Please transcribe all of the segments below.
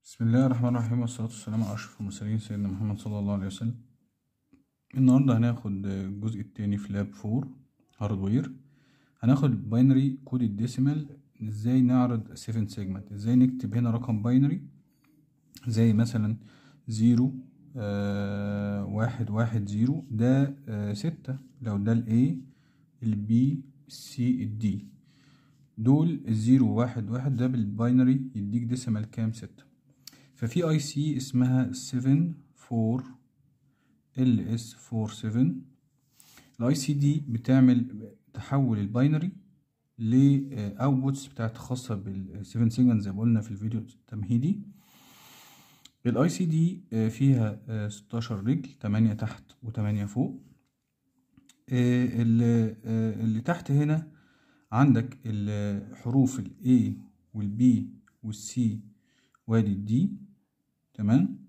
بسم الله الرحمن الرحيم، والصلاة والسلام على أشرف المرسلين سيدنا محمد صلى الله عليه وسلم. النهاردة هناخد الجزء التاني في لاب 4 هاردوير. هناخد باينري كود الديسيمال، ازاي نعرض 7 سيجمنت، ازاي نكتب هنا رقم باينري زي مثلا 0 1 0 ده 6. لو ده ال A ال B ال C ال D دول ال0 1 ده بالباينري يديك ديسيمال كام؟ 6. ففي اي سي اسمها 74LS47. الاي سي دي تحول الباينري لاوتبوتس بتاعت خاصه بال7 سيجمنت زي ما قلنا في الفيديو التمهيدي. الاي سي دي فيها 16 رجل، 8 تحت و8 فوق. اللي تحت هنا عندك الحروف ال A وال B وال C وادي ال D، تمام.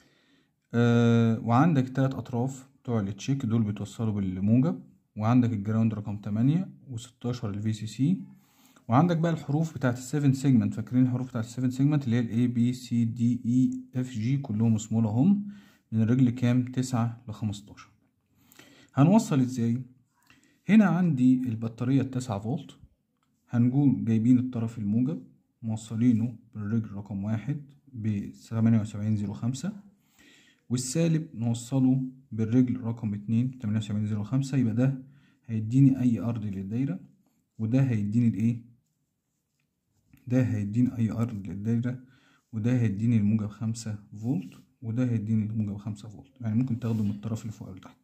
وعندك 3 اطراف بتوع التشيك دول بيتوصلوا بالموجب، وعندك الجراوند رقم 8 و16 الفي سي سي، وعندك بقى الحروف بتاعت ال7 سيجمنت. فاكرين الحروف بتاعت ال7 سيجمنت اللي هي ال A B C D E F G كلهم سمول اهم، من الرجل كام؟ 9 ل 15. هنوصل ازاي؟ هنا عندي البطارية 9 فولت، هنقول جايبين الطرف الموجب موصلينه بالرجل رقم 1 ب 7805، والسالب نوصله بالرجل رقم 2 7805. يبقى ده هيديني اي ارض للدايرة، وده هيديني الايه؟ ده هيديني اي ارض للدايرة، وده هيديني الموجب 5 فولت، وده هيديني الموجب 5 فولت. يعني ممكن تاخده من الطرف اللي فوق او تحت.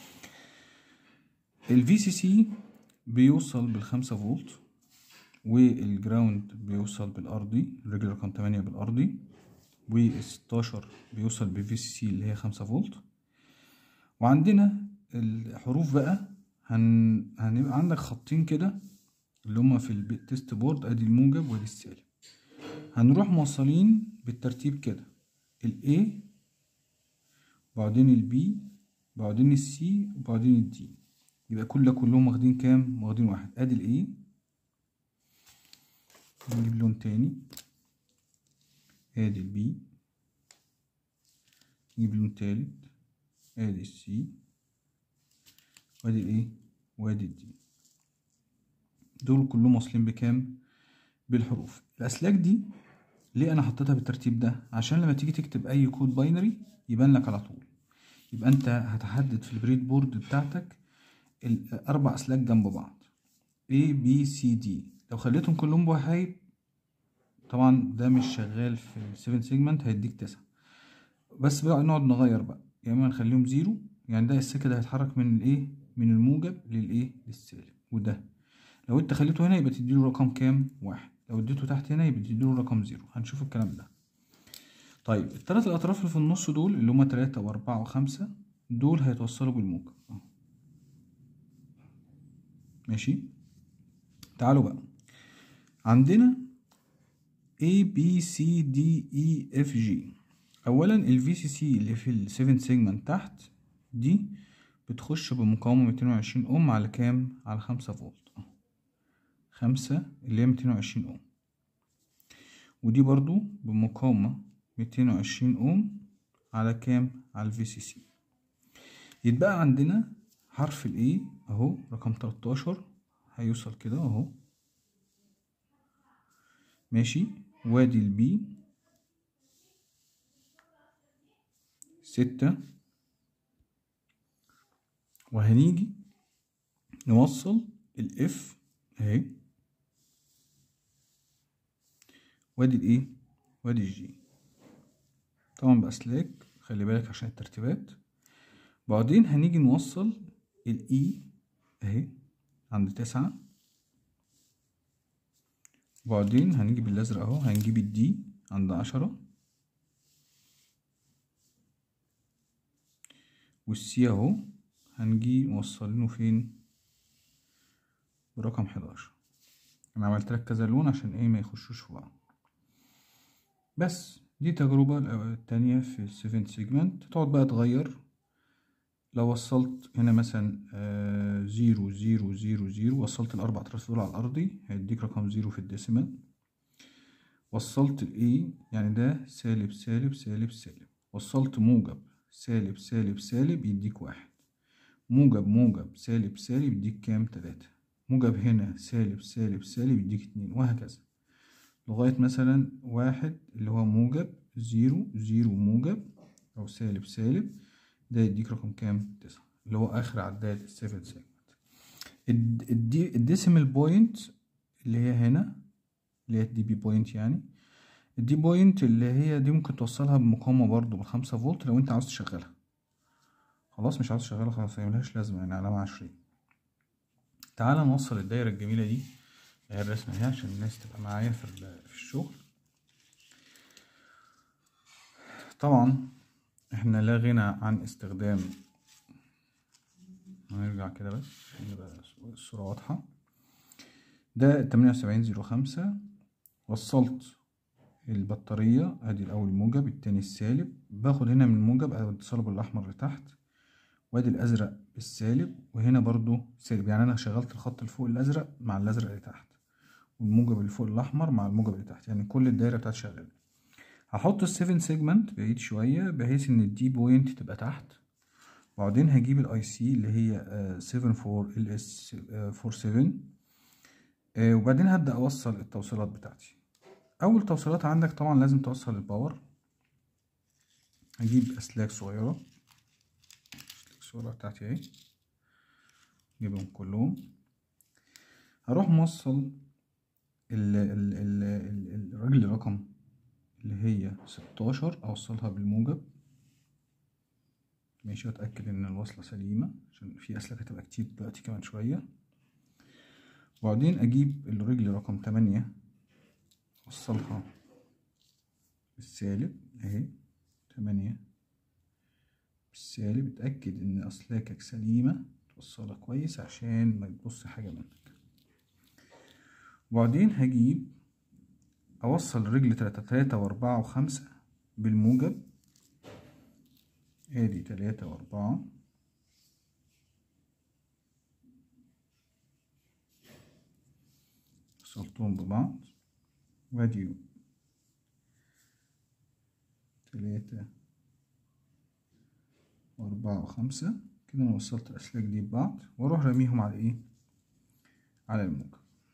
الفي سي سي بيوصل بالخمسة فولت، والجراوند بيوصل بالارضي الرجل رقم 8 بالارضي، و16 بيوصل بالفي سي سي اللي هي 5 فولت. وعندنا الحروف بقى هنبقى عندك خطين كده اللي هما في التست بورد، ادي الموجب وادي السالب. هنروح موصلين بالترتيب كده ال A وبعدين ال B وبعدين ال C وبعدين ال D. يبقى كلهم واخدين كام؟ واخدين واحد. ادي ال A، نجيب لون تاني، ادي ال B، نجيب لون تالت، ادي ال C وادي ال A وادي ال D. دول كلهم واصلين بكام؟ بالحروف. الاسلاك دي ليه انا حطيتها بالترتيب ده؟ عشان لما تيجي تكتب اي كود باينري يبان لك على طول. يبقى انت هتحدد في البريد بورد بتاعتك الاربع اسلاك جنب بعض A B C D. لو خليتهم كلهم بوحايد طبعا ده مش شغال في ال7 سيجمنت، هيديك 9. بس بقى نقعد نغير بقى، يا اما نخليهم 0، يعني ده السلك ده هيتحرك من الايه؟ من الموجب للايه؟ للسالب. وده لو انت خليته هنا يبقى تديله رقم كام؟ 1. لو اديته تحت هنا يبقى تديله رقم 0. هنشوف الكلام ده. طيب الثلاث الاطراف اللي في النص دول اللي هما 3 و4 و5 دول هيتوصلوا بالموجب اهو، ماشي. تعالوا بقى عندنا A B C D E F G. اولا ال VCC اللي في ال7 سيجمنت تحت دي بتخش بمقاومة 220 اوم على كام؟ على 5 فولت. 5 اللي هي 220 اوم، ودي برضو بمقاومة 220 اوم على كام؟ على VCC. يتبقى عندنا حرف ال A اهو رقم 13 هيوصل كده اهو، ماشي. وادي ال B 6، وهنيجي نوصل ال F اهي، وادي الايه؟ وادي الجي. طبعا بأسلاك، خلي بالك عشان الترتيبات. بعدين هنيجي نوصل الاي اهي عند 9، وبعدين هنيجي بالازرق اهو هنجيب الدي عند 10، والسي اهو هنجي موصلينه فين؟ برقم 11. انا عملت لك كذا لون عشان ايه؟ ما يخشوش في بعض. بس دي تجربة التانية في ال7 سيجمنت. تقعد بقى تغير. لو وصلت هنا مثلا 0 0 0 0، وصلت الاربع اطراف دول على الارضي هيديك رقم 0 في الديسيمال. وصلت ال A يعني ده سالب سالب سالب سالب، وصلت موجب سالب سالب سالب يديك 1، موجب موجب سالب سالب يديك كام؟ 3، موجب هنا سالب سالب سالب يديك 2، وهكذا لغاية مثلا 1 اللي هو موجب، 0 0 موجب أو سالب سالب، ده يديك رقم كام؟ 9، اللي هو آخر عداد السيفن سيجمنت. الديسيمال بوينت اللي هي هنا اللي هي الدي بي بوينت، يعني الدي بوينت اللي هي دي ممكن توصلها بمقاومة برضو ب5 فولت لو انت عاوز تشغلها. خلاص مش عاوز تشغلها خلاص، هي ملهاش لازمة، يعني علامة 20. تعالى نوصل الدايرة الجميلة دي، هي الرسمة اهي عشان الناس تبقى معايا في الشغل. طبعا احنا لا غنى عن استخدام، هنرجع كده بس عشان يبقى الصورة واضحة. ده 7805، وصلت البطارية ادي الاول موجب، التاني السالب، باخد هنا من الموجب اتصله بالاحمر لتحت، وادي الازرق بالسالب، وهنا برضو سالب، يعني انا شغلت الخط اللي فوق الازرق مع الازرق اللي تحت، والموجب اللي فوق الاحمر مع الموجب اللي تحت، يعني كل الدايره بتاعتي شغاله. هحط ال7 سيجمنت بعيد شويه بحيث ان الدي بوينت تبقى تحت، وبعدين هجيب الاي سي اللي هي 74LS47، وبعدين هبدا اوصل التوصيلات بتاعتي. اول توصيلات عندك طبعا لازم توصل الباور. هجيب اسلاك صغيره، الصوره بتاعتي اهي، اجيبهم كلهم، هروح موصل الرجل رقم اللي هي 16 اوصلها بالموجب، ماشي، واتاكد ان الوصله سليمه عشان في اسلاك هتبقى كتير دلوقتي كمان شويه. وبعدين اجيب الرجل رقم 8 اوصلها بالسالب اهي، 8 بالسالب، اتاكد ان اسلاكك سليمه توصلها كويس عشان ما تبص حاجه منك. وبعدين هجيب اوصل رجل 3 و4 و5 بالموجب، ادي 3 و4 وصلتهم ببعض، وادي 3 و4 و5، كده انا وصلت الاسلاك دي ببعض، واروح راميهم على ايه؟ على الموجب.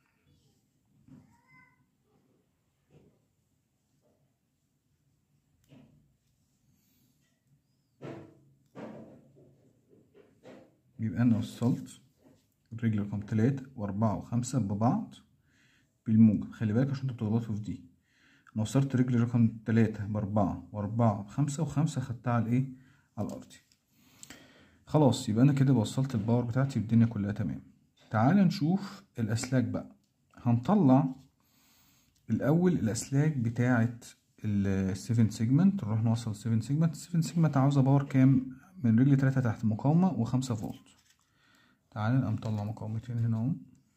يبقى انا وصلت الرجل رقم 3 و4 و5 ببعض بالموجب، خلي بالك عشان انتوا بتغلطوا في دي. انا وصلت رجل رقم 3 ب4 و4 ب5 و5 خدتها على ايه؟ على الارضي. خلاص يبقى انا كده وصلت الباور بتاعتي والدنيا كلها تمام. تعال نشوف الاسلاك بقى. هنطلع الاول الاسلاك بتاعت ال7 سيجمنت، نروح نوصل 7 سيجمنت. 7 سيجمنت عاوزه باور كام؟ من رجل 3 تحت مقاومه و5 فولت. تعال نبقى نطلع مقاومتين هنا اهو،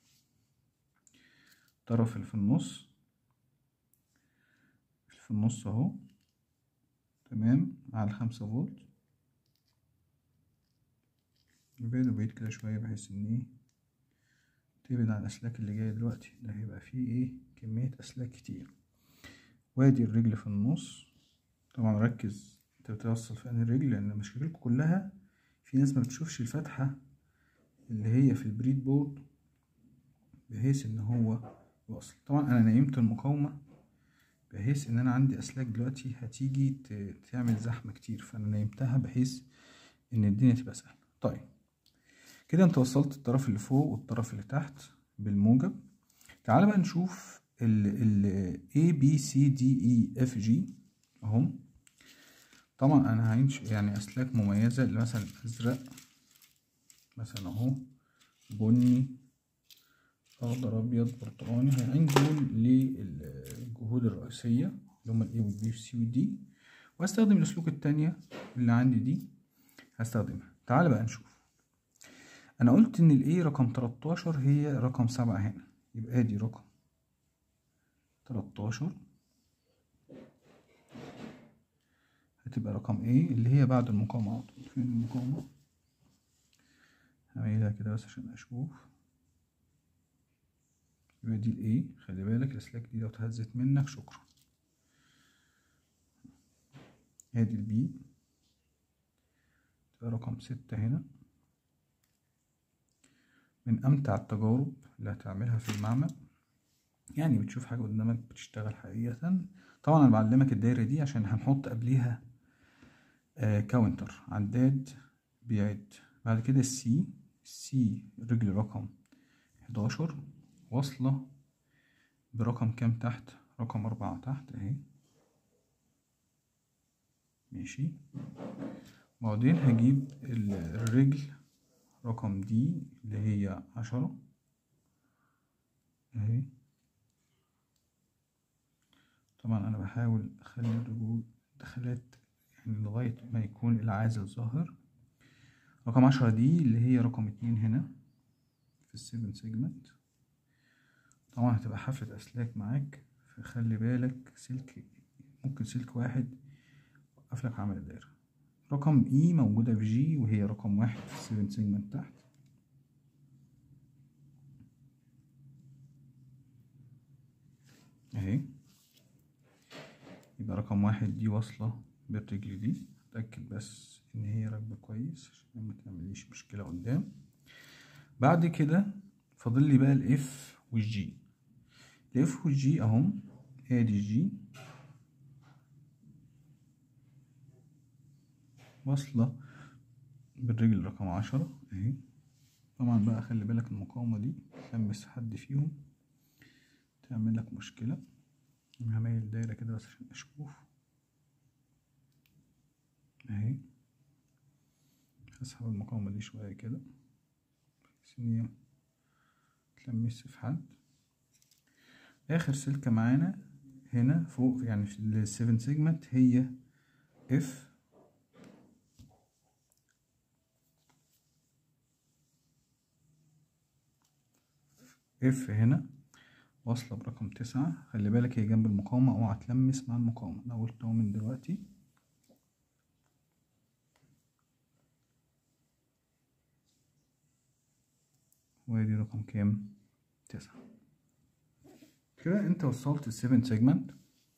الطرف اللي في النص اهو، تمام، على 5 فولت. نبعده بعيد كده شويه بحيث ان ايه تبعد عن الاسلاك اللي جايه دلوقتي، ده هيبقى فيه ايه كميه اسلاك كتير. وادي الرجل في النص. طبعا ركز انت بتوصل في انهي رجل، لان مشاكلكم كلها في ناس ما بتشوفش الفتحه اللي هي في البريد بورد بحيث ان هو يوصل. طبعا انا نيمت المقاومه بحيث ان انا عندي اسلاك دلوقتي هتيجي تعمل زحمه كتير، فانا نيمتها بحيث ان الدنيا تبقى سهله. طيب كده انت وصلت الطرف اللي فوق والطرف اللي تحت بالموجب. تعال بقى نشوف ال A B C D E F G اهم. طبعا انا هينش يعني اسلاك مميزه، اللي مثلا ازرق مثلا اهو، بني، اخضر، ابيض، برتقاني، هيعين دول للجهود الرئيسيه اللي هما الاي والبي والسي والدي، وهستخدم الاسلوك التانية اللي عندي دي هستخدمها. تعال بقى نشوف. انا قلت ان الاي رقم 13 هي رقم 7 هنا، يبقى ادي رقم 13 هتبقى رقم ايه اللي هي بعد المقاومه على طول. فين المقاومه؟ هعملها كده بس عشان اشوف. يبقى دي الايه، خلي بالك الاسلاك دي لو اتهزت منك شكرا. ادي البي تبقى رقم 6 هنا. من امتع التجارب اللي هتعملها في المعمل، يعني بتشوف حاجة قدامك بتشتغل حقيقة. طبعا انا بعلمك الدايرة دي عشان هنحط قبليها كاونتر، عداد بيعد. بعد كده السي رجل رقم 11 واصلة برقم كام تحت؟ رقم 4 تحت اهي، ماشي. وبعدين هجيب الرجل رقم دي اللي هي 10 اهي. طبعا انا بحاول اخلي الرجول دخلات يعني لغاية ما يكون العازل ظاهر. رقم 10 دي اللي هي رقم 2 هنا في السيفن سيجمنت. طبعا هتبقى حافة اسلاك معاك، فخلي بالك سلك، ممكن سلك واحد يوقفلك عمل الدايرة. رقم اي موجودة في جي وهي رقم 1 في السيفن سيجمنت تحت اهي. يبقى رقم 1 دي واصلة بالرجل دي. اتأكد بس ان هي راكبة كويس عشان ما تعمليش مشكلة قدام. بعد كده فاضل لي بقى الاف والجي. الاف والجي اهم، ادي الجي واصلة بالرجل رقم 10 اهي. طبعا بقى خلي بالك المقاومة دي تلمس حد فيهم تعمل لك مشكلة. انا هميل الدايرة كده بس عشان اشوف اهي. هسحب المقاومة دي شوية كده بحيث ان هي متلمسش في حد. اخر سلكة معانا هنا فوق يعني في السيفن سيجمنت هي اف هنا واصلة برقم 9. خلي بالك هي جنب المقاومة، اوعى تلمس مع المقاومة. انا قلت اهو من دلوقتي. وادي رقم كام؟ 9. كده انت وصلت السيفن سيجمنت.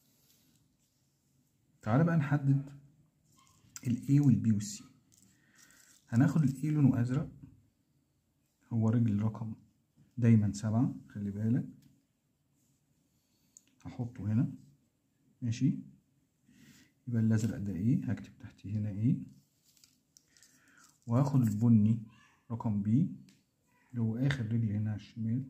تعالى بقى نحدد الاي والبي والسي. هناخد الاي لونه ازرق، هو رجل رقم دايما 7، خلي بالك. هحطه هنا ماشي. يبقى الازرق ده ايه، هكتب تحتيه هنا ايه. وهاخد البني رقم بي اللي هو اخر رجل هنا على الشمال.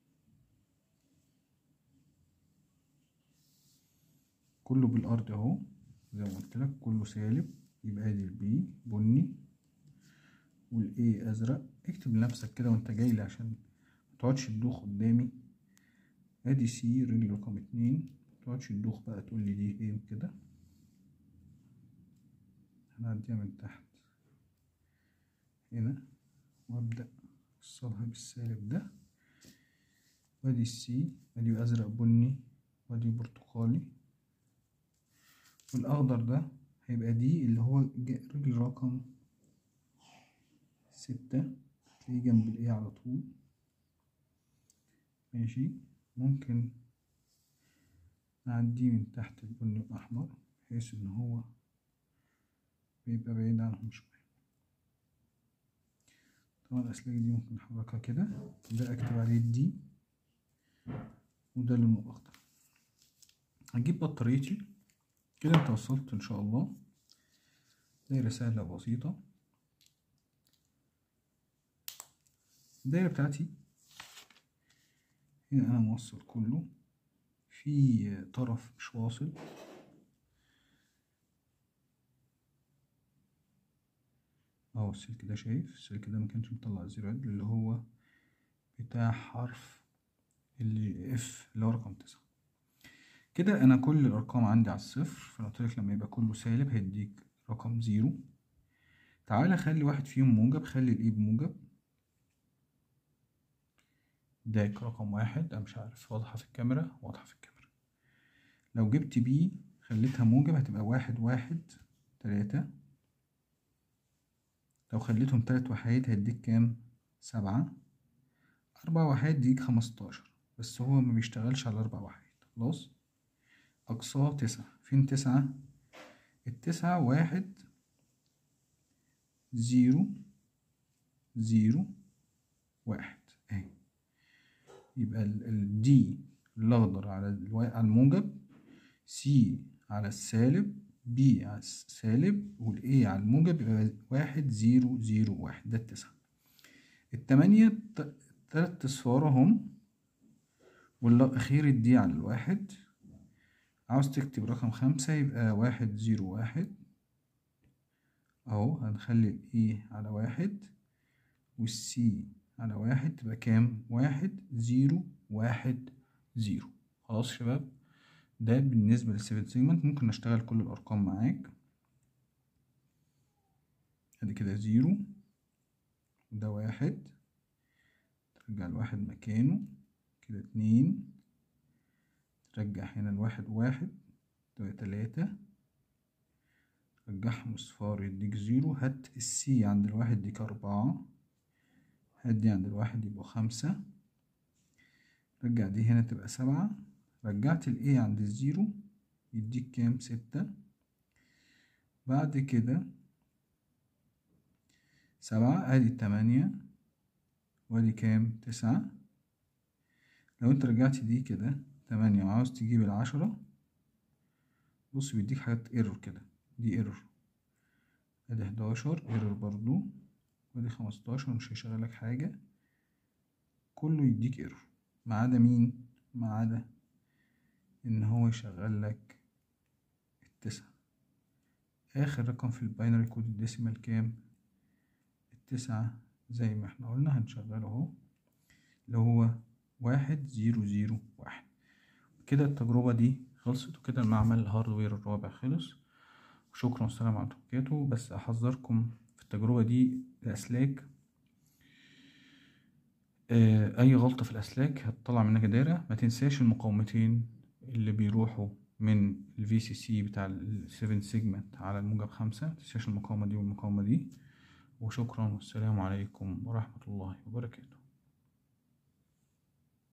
كله بالارض اهو زي ما قلت لك، كله سالب. يبقى ادي البي بني والاي ازرق. اكتب لنفسك كده وانت جاي لي عشان متقعدش تدوخ قدامي. ادي سي رجل رقم 2. متقعدش تدوخ بقى تقول لي دي ايه كده. هنعديها من تحت هنا وابدأ اوصلها بالسالب ده. وادي السي، ادي ازرق بني وادي برتقالي. والاخضر ده هيبقى دي اللي هو رجل رقم 6، تلاقيه جنب الايه على طول ماشي. ممكن نعديه من تحت البني الاحمر بحيث ان هو بيبقى بعيد عنهم شوية. طبعا الاسلاك دي ممكن نحركها كده. ده اكتب عليه دي وده لونه الاخضر. هجيب بطاريتي كده. انت وصلت ان شاء الله. دايرة سهلة وبسيطة. الدايرة بتاعتي هنا انا موصل كله، في طرف مش واصل اهو. السلك ده شايف، السلك ده مكانش مطلع زيرو عدل اللي هو بتاع حرف اللي اف اللي هو رقم 9. كده انا كل الارقام عندي على الصفر. فانا قلتلك لما يبقى كله سالب هيديك رقم 0. تعالى خلي واحد فيهم موجب، خلي الاي بموجب. داك رقم 1. انا مش عارف واضحة في الكاميرا؟ واضحة في الكاميرا. لو جبت بي خليتها موجب هتبقى 1 1 3. لو خليتهم 3 وحيد هيديك كام؟ 7. 4 وحيد يديك 15. بس هو ما بيشتغلش على 4 وحيد خلاص. أقصاه 9. فين 9؟ التسعة 1 0 0 1 اهي. يبقى الدي الأخضر على الموجب، سي على السالب، بي على السالب، والاي على الموجب، يبقى 1 0 0 1. ده التسعة. التمانية 3 أصفار اهم، والأخير الدي على الواحد. عاوز تكتب رقم 5 يبقى 1 0 1 اهو. هنخلي الاي على 1 والسي على 1، تبقى كام؟ 1 0 1 0. خلاص شباب، ده بالنسبة للسيفن سيجمنت. ممكن نشتغل كل الأرقام معاك. ادي كده 0 وده 1، ترجع الواحد مكانه كده. 2 ترجع هنا الواحد 1، تبقى 3 رجعهم اصفار يديك 0. هات السي عند الواحد ديك 4، هات دي عند الواحد يبقوا 5، رجع دي هنا تبقى 7، رجعت الاي عند الزيرو يديك كام؟ 6. بعد كده 7 ادي 8 وادي كام؟ 9. لو انت رجعت دي كده 8 وعاوز تجيب 10، بص بيديك حاجات ايرور كده، دي ايرور. ادي 11 ايرور برضو، وادي 15 مش هيشغلك حاجة، كله يديك ايرور ما عدا مين؟ ما عدا ان هو يشغل لك 9. اخر رقم في الباينري كود الديسيمال كام؟ 9. زي ما احنا قلنا هنشغله اهو، اللي هو 1 0 0 1. كده التجربة دي خلصت، وكده المعمل الهاردوير الرابع خلص. شكرا والسلام عليكم ورحمة الله وبركاته. بس احذركم في التجربة دي الاسلاك، اي غلطة في الاسلاك هتطلع منك دايرة. ما تنساش المقاومتين اللي بيروحوا من الفي سي سي بتاع ال7 سيجمنت على الموجب 5، ما تنساش المقاومة دي والمقاومة دي. وشكرا والسلام عليكم ورحمة الله وبركاته.